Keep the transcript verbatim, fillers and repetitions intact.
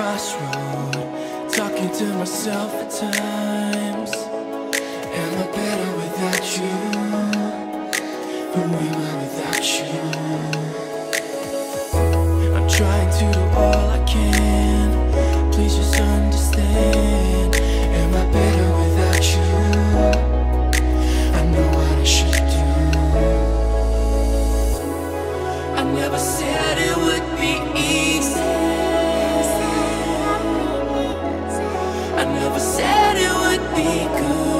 crossroad, talking to myself at times. Am I better without you? Who am I without you? I'm trying to do all I can, please just understand. Am I better without you? I know what I should do. I never said it would be easy. I never said it would be good.